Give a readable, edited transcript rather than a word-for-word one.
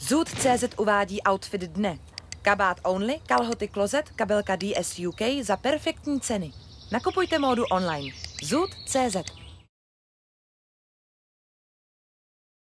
Zoot.cz uvádí outfit dne. Kabát Only, kalhoty Closet, kabelka DS UK za perfektní ceny. Nakupujte módu online. Zoot.cz